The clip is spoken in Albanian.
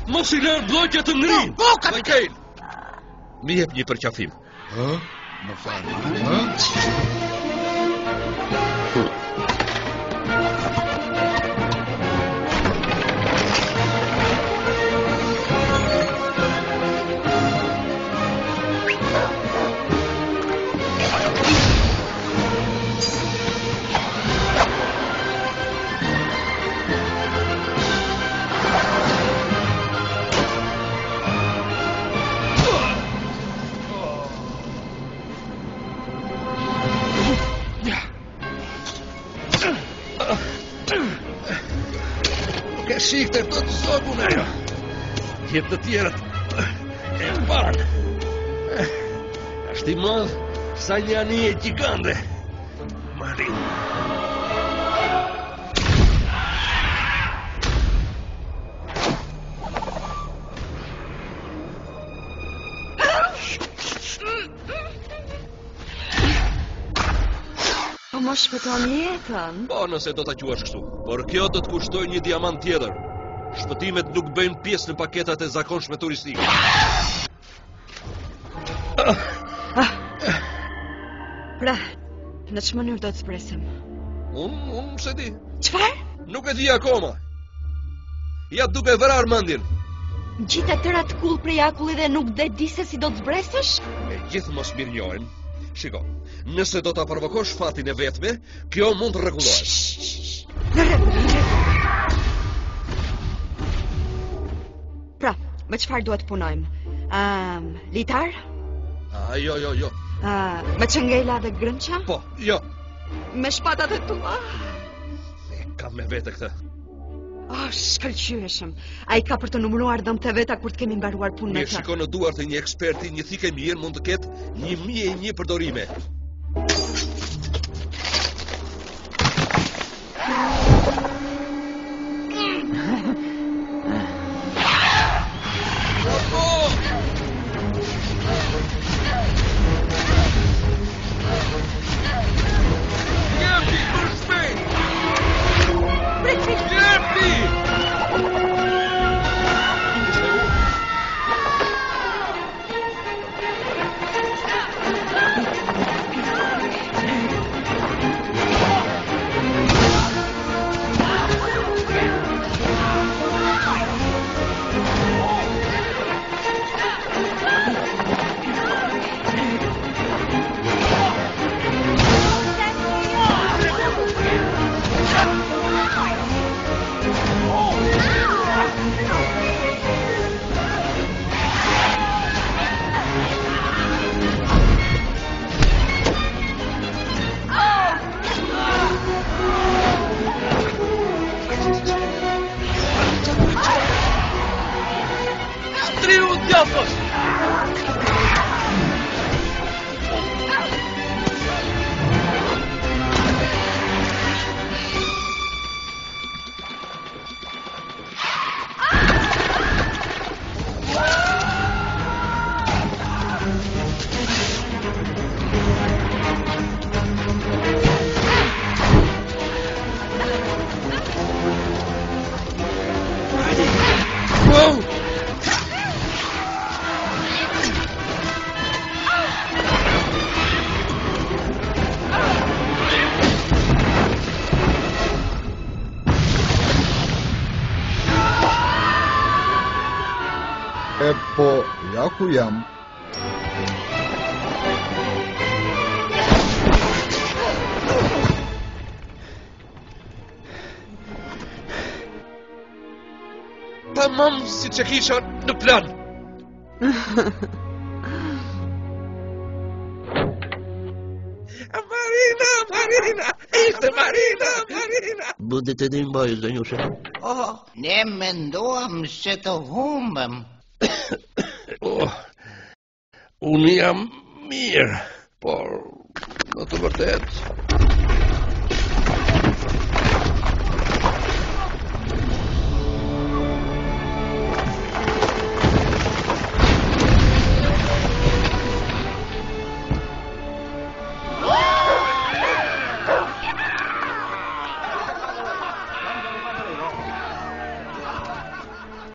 Mos I lër bllokja të ngri. Po, kapitan. Më jep një përqafim. Më falni. Ke shikte të zogun e jo. Jep të tjerët. E pak. Është I madh sa një anije gjigande. Marin. Po më shpëton jetën. Po nëse do ta quash kështu. Por kjo do të kushtoj një diamant tjetër. Shpëtimet nuk bëjnë pjesë në paketat e zakonshme turistike. Pra, në që mënyrë do të zbresim? Unë se di. Çfarë? Nuk e di akoma. Ja duke vërar mendjen. Gjithë tëra të kull prej akulli dhe nuk dhe di se si do të zbresësh? Me gjithë mos mirënjohen. Shiko, nëse do ta provokosh fatin e vetme, kjo mund të rregullohet. Pra, me çfarë duhet punojmë? Litar? Jo. Me çengela dhe grënqa? Po, jo. Me shpatat e tua? Kam me vete këtë. Shkëlqyeshëm. Ai ka për të numëruar dhëmbët e veta kur të kemi mbaruar punën e tij. Shiko në duart e një eksperti, një thikë mirë mund të ketë 1001 përdorime. Po, ja ku jam. Tamam si që kisha në plan. Marina, ishte Marina. Budet e din bajë, Zanjusha. Ne menduam se të humbëm. Unë jam mirë, por në të vërtet